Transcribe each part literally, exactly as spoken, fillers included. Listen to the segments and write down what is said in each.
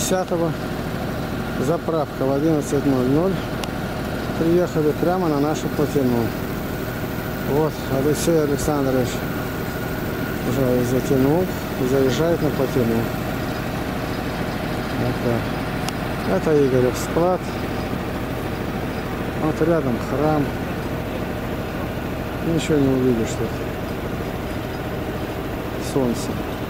десятого. Заправка в одиннадцать ноль ноль. Приехали прямо на нашу плотину. Вот Алексей Александрович уже затянул, заезжает на плотину. Это, это Игорев склад. Вот рядом храм. Ничего не увидишь тут. Солнце.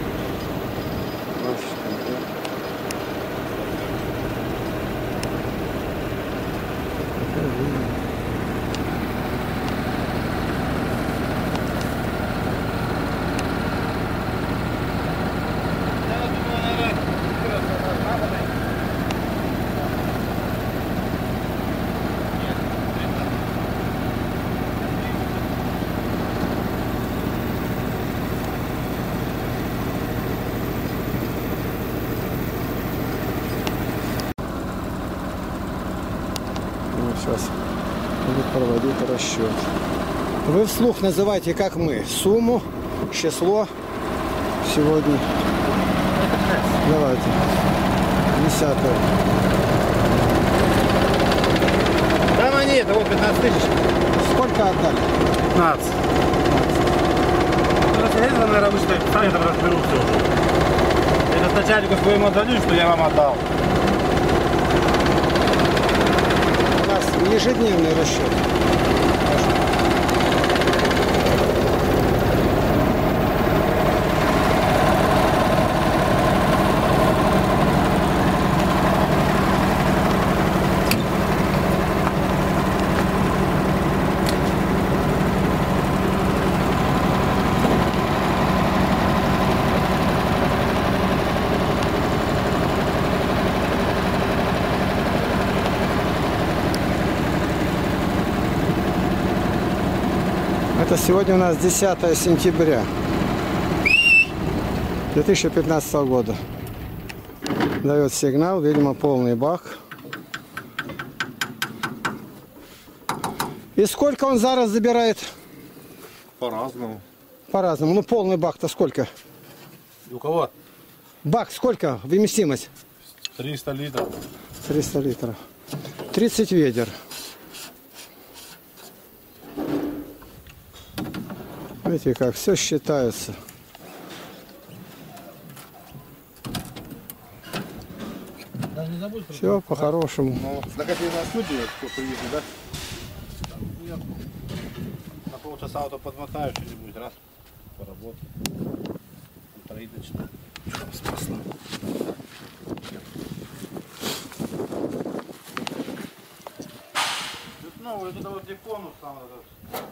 Сейчас будет проводить расчет. Вы вслух называйте, как мы, сумму, число сегодня. Давайте. Десятое. Да, на нет, вот пятнадцать тысяч. Сколько отдали? пятнадцать. Это, наверное, вы что, сами там разберутся уже. Это начальнику своему отдаю, что я вам отдал. Ежедневный расчет. Это сегодня у нас десятое сентября две тысячи пятнадцатого года. Дает сигнал, видимо, полный бак. И сколько он зараз забирает? По-разному. По-разному. Ну, полный бак-то сколько? У кого? Бак сколько? Вместимость? триста литров. триста литров. тридцать ведер. Видите, как все считается. Все по-хорошему. Ну, так это и на студию, кто приедет, да? На полчаса вот подмотаю что-нибудь, раз, поработаю. Троидочно. Спасло. Тут новый, тут вот где конус там этот.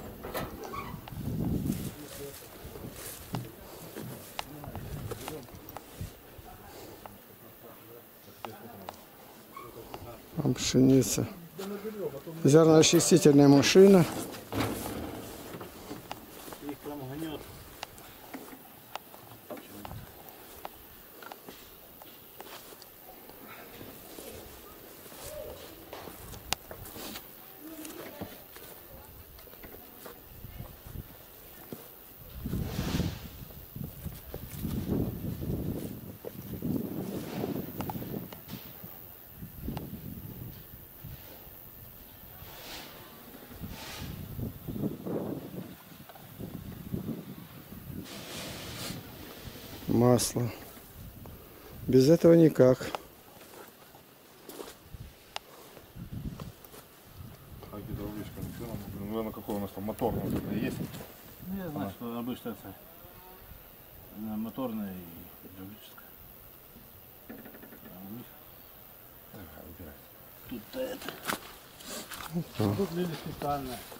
Там пшеница. Зерноочистительная машина. Масло. Без этого никак. А гидравличка, наверное, какой у нас там моторный есть? Не знаю, что обычно это моторная и гидравлическая. Тут-то это. Тут видишь специальная.